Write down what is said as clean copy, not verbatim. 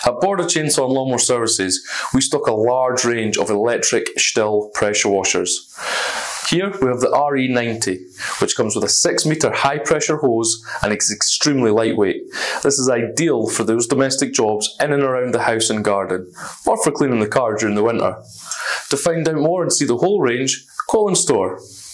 At Border Chainsaw and Lawnmower Services, we stock a large range of electric Stihl pressure washers. Here we have the RE90, which comes with a 6 metre high pressure hose and is extremely lightweight. This is ideal for those domestic jobs in and around the house and garden, or for cleaning the car during the winter. To find out more and see the whole range, call in store.